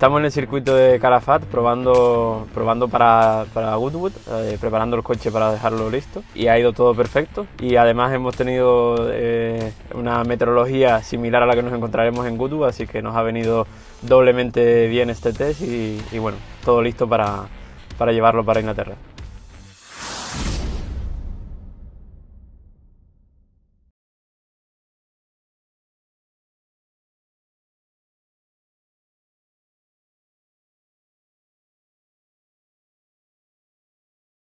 Estamos en el circuito de Calafat probando para Goodwood, preparando el coche para dejarlo listo, y ha ido todo perfecto. Y además hemos tenido una meteorología similar a la que nos encontraremos en Goodwood, así que nos ha venido doblemente bien este test y bueno, todo listo para llevarlo para Inglaterra.